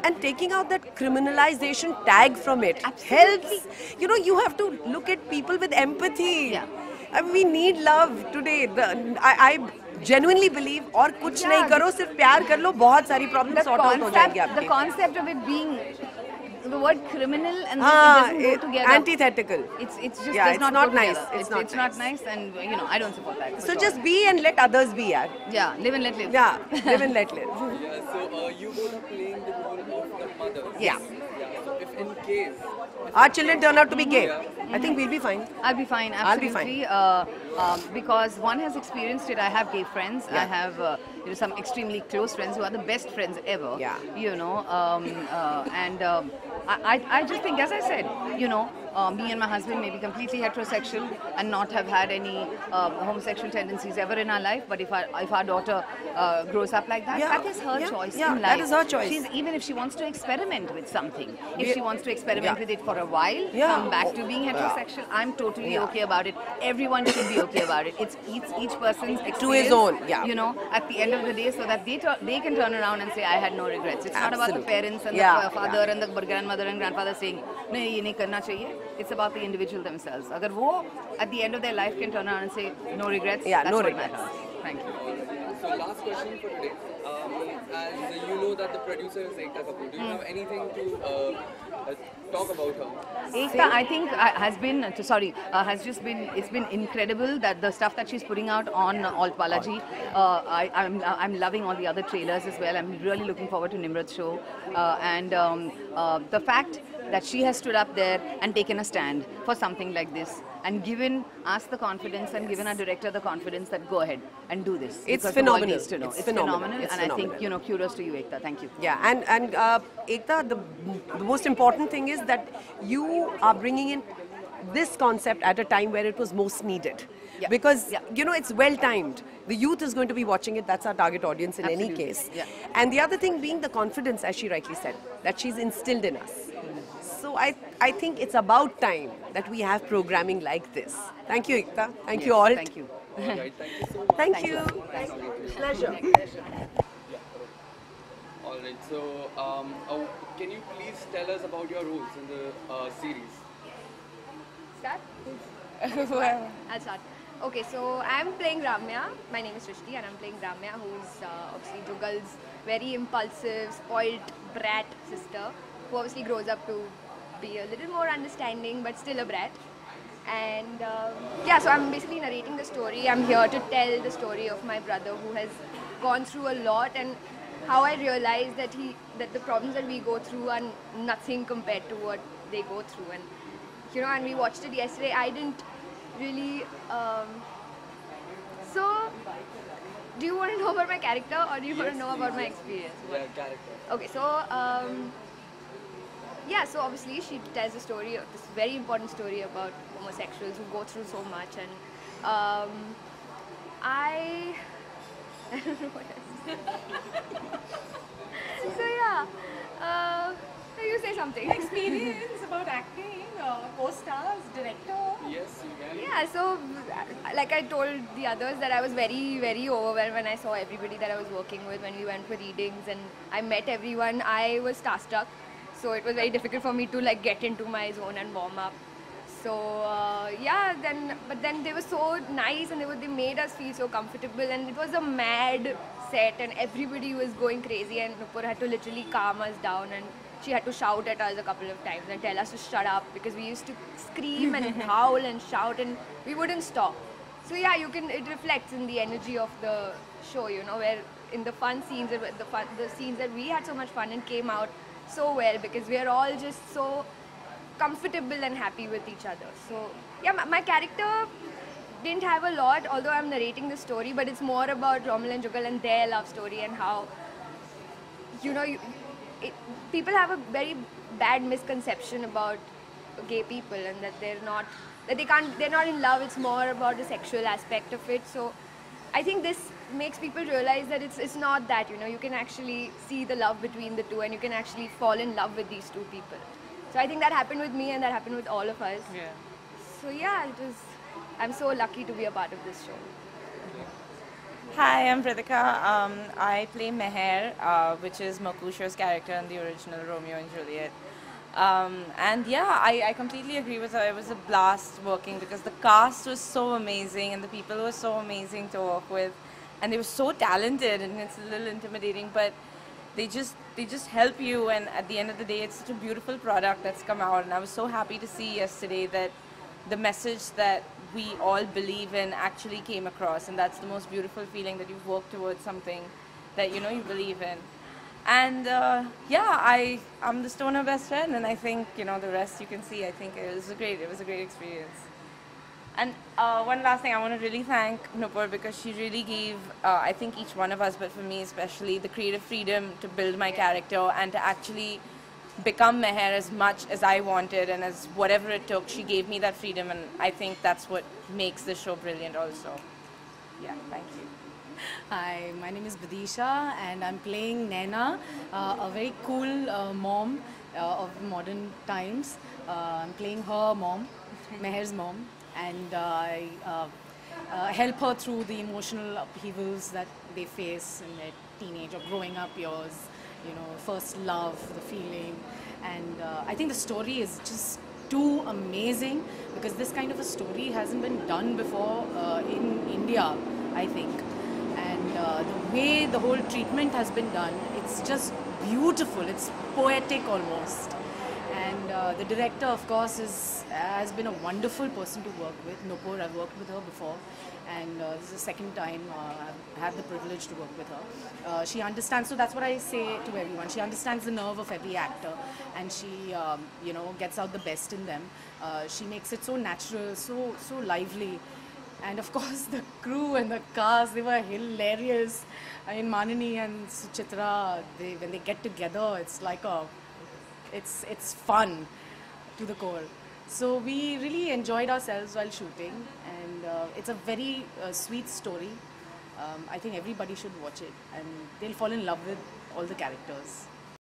and taking out that criminalization tag from it Absolutely. helps. You know, you have to look at people with empathy. Yeah. I mean, we need love today. I genuinely believe और कुछ नहीं करो, सिर्फ प्यार कर लो, बहुत सारी problems sort out हो जाएंगी The आपकी. concept of it being the word criminal and then it doesn't go together. Antithetical. It's just Yeah, does it's not not go nice. together. It's not nice, and you know I don't support that. So just be and let others be, yaar. yeah, live and let live. Yeah, live and let live. Yeah, so you both are playing the role of the mothers. Yeah. Yeah, so if in case... Our children turn out to be gay, I think we'll be fine. I'll be fine, I'll be absolutely. Because one has experienced it. I have gay friends. I have some extremely close friends who are the best friends ever. Yeah. You know, I just think, as I said, you know, me and my husband may be completely heterosexual and not have had any homosexual tendencies ever in our life. But if our daughter grows up like that, that is her choice in life. That is her choice. Even if she wants to experiment with something, if she wants to experiment with it for a while, Yeah. come back to being heterosexual, I'm totally okay about it. Everyone should be okay about it. It's each person's experience. To his own, yeah. You know, at the end of the day, so that they can turn around and say, I had no regrets. It's not about the Absolutely. parents and Yeah, the father and the grandmother and grandfather saying, no, ye nahi karna chahiye. It's about the individual themselves. Agar wo, at the end of their life, can turn around and say, no regrets, that's no what regrets. matters. Thank you. So last question for today. As you know that the producer is Ekta Kapoor, do you have anything to talk about her? Ekta, I think, it's been incredible that the stuff that she's putting out on Alt Balaji. I'm loving all the other trailers as well. I'm really looking forward to Nimrat's show. And the fact that she has stood up there and taken a stand for something like this and given us the confidence and given our director the confidence that go ahead and do this. It's because the world phenomenal. needs to know. It's It's phenomenal. phenomenal. It's And I phenomenal. think, you know, kudos to you, Ekta. Thank you. Yeah, and Ekta, the most important thing is that you are bringing in this concept at a time where it was most needed. Yeah. Because, Yeah. you know, it's well timed. The youth is going to be watching it. That's our target audience in any Absolutely. case. Yeah. And the other thing being the confidence, as she rightly said, that she's instilled in us. So I think it's about time that we have programming like this. Thank you, Ekta. Thank you all. Thank you. Alright, thank you so much. Thank Thank you. you. Pleasure. Alright, so can you please tell us about your roles in the series? Start? I'll start. Okay, so I'm playing Ramya. My name is Srishti and I'm playing Ramya, who's obviously Jugal's very impulsive, spoiled brat sister, who obviously grows up to be a little more understanding but still a brat. And yeah, so I'm basically narrating the story. I'm here to tell the story of my brother who has gone through a lot and how I realized that the problems that we go through are nothing compared to what they go through. And you know, and we watched it yesterday. I didn't really. So, do you want to know about my character or do you want to know about my experience? Yeah, character. Okay, so yeah, so obviously she tells a story, this very important story about homosexuals who go through so much, and I don't know what else. So yeah, so you say something. Experience about acting, co-stars, director. Yes, you can. Yeah, so like I told the others that I was very, very overwhelmed when I saw everybody that I was working with when we went for readings and I met everyone. I was starstruck, so it was very difficult for me to like get into my zone and warm up. So yeah, but then they were so nice and they made us feel so comfortable, and it was a mad set and everybody was going crazy, and Nupur had to literally calm us down, and she had to shout at us a couple of times and tell us to shut up because we used to scream and howl and shout and we wouldn't stop. So yeah, it reflects in the energy of the show, you know, where in the fun scenes, the scenes that we had so much fun and came out so well because we are all just so comfortable and happy with each other. So yeah, my character didn't have a lot, although I'm narrating the story, but it's more about Romil and Jugal and their love story and how, you know, people have a very bad misconception about gay people and that they're not in love. It's more about the sexual aspect of it. So I think this makes people realize that it's not that, you know, you can actually see the love between the two and you can actually fall in love with these two people. So I think that happened with me and that happened with all of us. Yeah. So yeah, I'm so lucky to be a part of this show. Hi, I'm Pritika. I play Meher, which is Mercutio's character in the original Romeo and Juliet. And yeah, I completely agree with her. It was a blast working because the cast was so amazing and the people were so amazing to work with. And they were so talented, and it's a little intimidating, but they just help you, and at the end of the day it's such a beautiful product that's come out. And I was so happy to see yesterday that the message that we all believe in actually came across, and that's the most beautiful feeling, that you've worked towards something that you know you believe in. And yeah, I'm the stoner best friend, and I think the rest you can see. I think it was a great experience. And one last thing, I want to really thank Nupur, because she really gave, I think each one of us, but for me especially, the creative freedom to build my character and to actually become Meher as much as I wanted, and as whatever it took. She gave me that freedom, and I think that's what makes the show brilliant also. Yeah, thank you. Hi, my name is Vidisha and I'm playing Naina, a very cool mom of modern times. I'm playing her mom, Meher's mom, and I help her through the emotional upheavals that they face in their teenage or growing up years. First love, the feeling, and I think the story is just too amazing, because this kind of a story hasn't been done before in India, I think. And the way the whole treatment has been done, it's just beautiful. It's poetic almost. And the director, of course, has been a wonderful person to work with. Nupur, I've worked with her before, and this is the second time I've had the privilege to work with her. She understands, so that's what I say to everyone. She understands the nerve of every actor, and she, gets out the best in them. She makes it so natural, so lively. And of course, the crew and the cast, they were hilarious. I mean, Manini and Suchitra, when they get together, it's like it's fun to the core. So we really enjoyed ourselves while shooting, and it's a very sweet story. I think everybody should watch it, and they'll fall in love with all the characters.